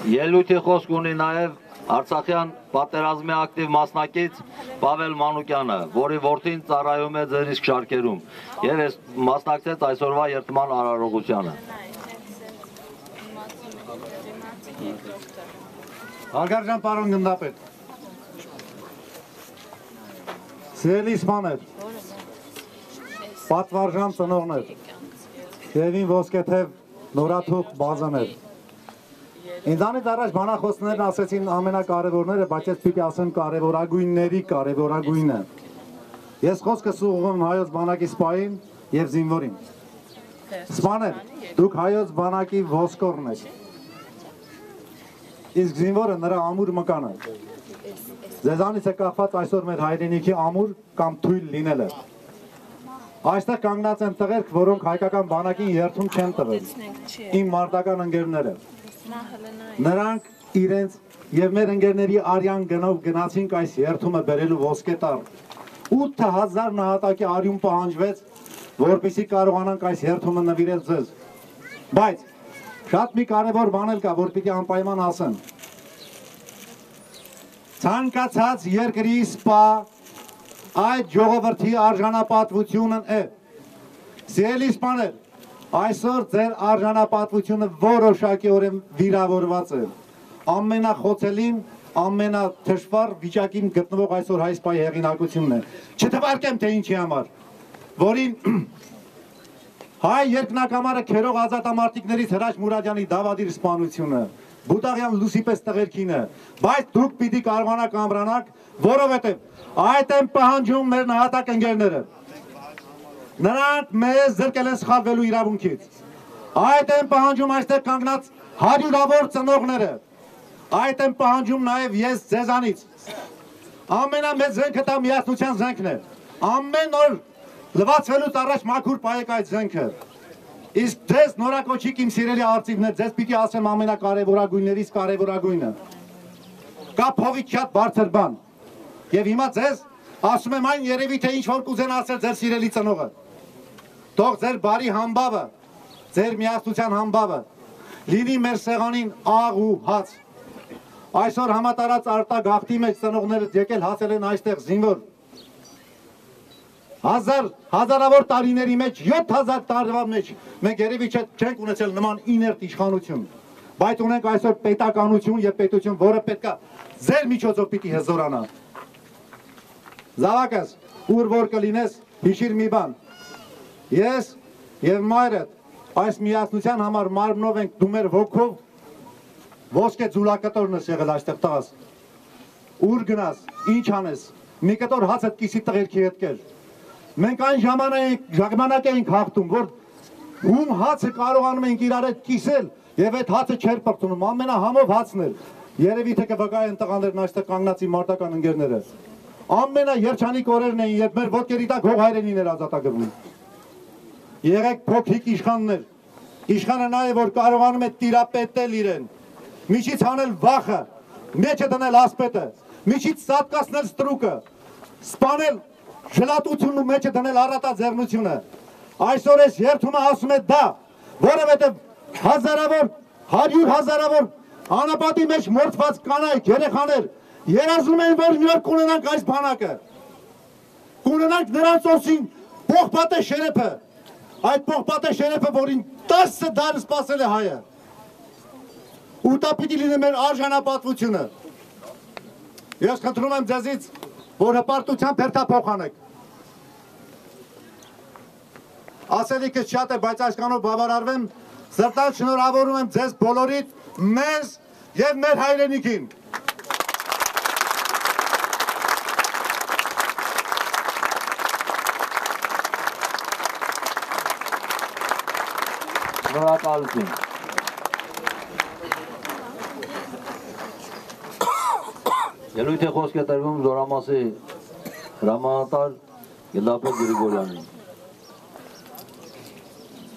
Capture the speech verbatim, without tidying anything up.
Ելույթի խոսք ունի նաև Արցախյան պատերազմի ակտիվ մասնակից Պավել Մանուկյանը, որի որդին ծառայում է ձեր իսկ շարքերում եւ ես մասնակցեց այսօրվա երթման արարողությանը։ Հարգարժան պարոն գնդապետ, սիրելի սպաներ, պատվարժան ծնողներ, Տերին ոսկեթև նորաթուխ բազաներ, ինձանից առաջ բանախոսներն ասեցին ամենակարևորները, բայց ես պիտի ասեմ կարևորագույնների կարևորագույնը։ Ես խոսքս ուղղում հայոց բանակի սպային եւ զինվորին։ Սպաներ, դուք հայոց բանակի ոսկորն եք։ Իսկ զինվորը նրա ամուր մկանը։ Ձեզանից է կախված այսօր մեր հայրենիքի ամուր կամ թույլ լինելը։ Այստեղ կանգնած են տղերք, որոնք հայկական բանակին երթում չեն տվել։ Իմ մարտական ընկերները։ Նրանք իրենց եւ մեր ընկերների արյան գնով գնացինք այս երթումը բերելու ոսկե տար։ ութ հազար նահատակի արյուն պահանջվեց, որպեսզի կարողանանք այս երթումը նվիրել ձեզ։ Բայց շատ մի կարևոր բան էլ կա, որ պիտի անպայման ասեմ։ Ցանկացած երկրի սպա այդ ժողովրդի արժանապատվությունն է։ Սիրելի սպաներ, այսօր ձեր արժանապատվությունը որոշակիորեն վիրավորված է։ Ամենախոցելին, ամենաթշվառ վիճակին գտնվող այսօր հայ սպայի հեղինակությունն է։ Չթվարկեմ թե ինչի համար, որին հայ երկնակամարը քերող ազատամարտիկներից Հրաչ Մուրադյանի դավադիր սպանությունը, Բուտաղյան Լուսիպես տղերքինը, բայց դուք պիտի կարողանաք ամրանաք, որովհետև այդ են պահանջում մեր նահատակ ընկերները։ Նրանք մեզ զրկել են սխալվելու իրավունքից։ Այդ են պահանջում այստեղ կանգնած հարյուրավոր ծնողները։ Այդ են պահանջում նաև ես ձեզանից։ Ամենամեծ զենքը դա միասնության զենքն է։ Ամեն օր լվացվելուց առաջ մաքուր պայեք այդ զենքը։ Իսկ ձեզ նորակոչիկ իմ սիրելի արծիվներ, ձեզ պիտի ասեմ ամենակարևորագույններից կարևորագույնը։ Կա փովից շատ բարձր բան։ Եվ հիմա ձեզ ասում եմ այն երևի թե ինչ որ կուզեն ասել ձեր սիրելի ծնողը։ Թող ձեր բարի համբավը, ձեր միասնության համբավը լինի մեր սեղանին աղ ու հաց։ Այսօր համատարած արտագաղթի մեջ ծնողները եկել հասել են այստեղ զինվոր։ Հազար, հազարավոր տարիների մեջ, յոթ հազար տարվա մեջ մենք երևի չենք ունեցել նման իներտ իշխանություն, բայց ունենք այսօր պետականություն եւ պետություն, որը պետքա ձեր միջոցով պիտի հզորանա։ Զավակս, ուր որ կլինես, հիշիր մի բան։ Ես եւ մայրդ այս միասնության համար մարմնով ենք, դու մեր ոգով ոսկե ձուլակտորն ես եղել այստեղ տղաս։ Ուր գնաս, ինչ անես, մի կտոր հաց հետ կիսի տղերքի հետ կեր։ Մենք այն ժամանակ էինք հաղթում, որ ում հացը կարողանում ենք իրար հետ կիսել եւ այդ հացը չէր պրծնում, ամենահամով հացն էր։ Երևի թե կվկայեն տղաներն այստեղ կանգնած իմ մարտական ընկերները։ Ամենաերջանիկ օրերն էին, երբ մեր ոտքերի տակ հող հայրենին էր ազատագրվում։ Եղեք փոքրիկ իշխաններ։ Իշխանը նա է, որ կարողանում է տիրապետել իրեն, միջից հանել վախը, մեջը դնել ասպետը, միջից սատկացնել ստրուկը, սպանել ժլատությունն ու մեջը դնել առատաձեռնությունը։ Այսօր ես երթումը ասում է դա, որովհետև հազարավոր, հարյուր հազարավոր անապատի մեջ մորթված կանայք, երեխաներ երազում են, որ մի օր կունենանք այս բանակը, կունենանք նրանց օսին պողպատե շերեփը, այդ պողպատե շերեփը, որին տասը դար սպասել է հայը, ու դա պիտի լինի մեր արժանապատվությունը։ Ես խնդրում եմ ձեզից, որ հպարտությամբ հերթափոխանեք։ Ասելիքս շատ է, բայց այսքանով բավարարվեմ, սրտան շնորհավորում եմ ձեզ բոլորիդ, մեզ եւ մեր հայրենիքին։ Շնորհակալություն։ Ելույթի խոսք է տրվում Զորամասի հրամանատար Գնդապետ Գրիգորյանին։